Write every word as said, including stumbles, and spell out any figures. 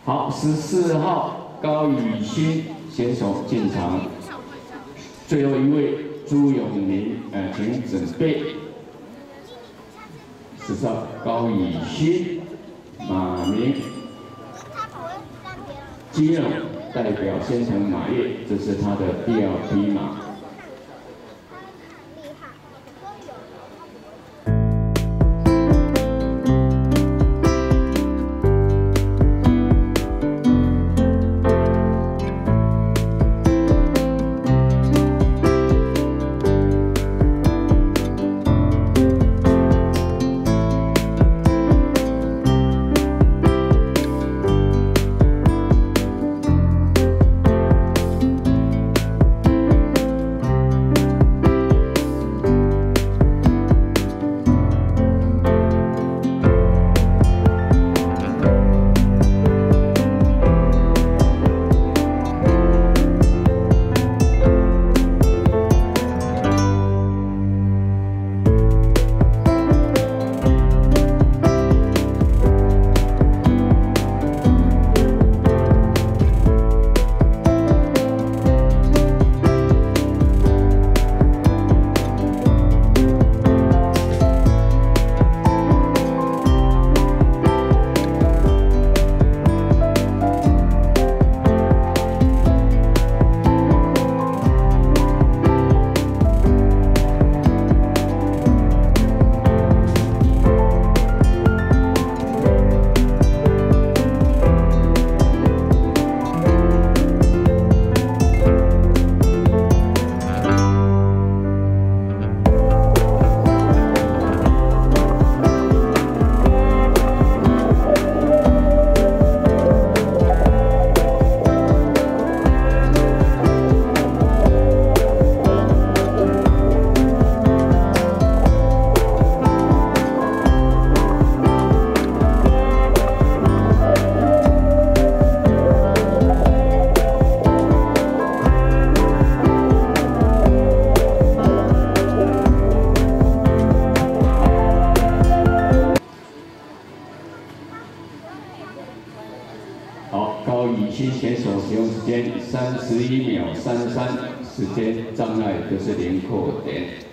好，十四号高宇欣选手进场，最后一位朱永明，呃，请准备。十四号高宇欣，马明，基隆代表先城马业，这是他的第二匹马。 好，高宇欣选手使用时间三十一秒三三，时间障碍就是零扣点。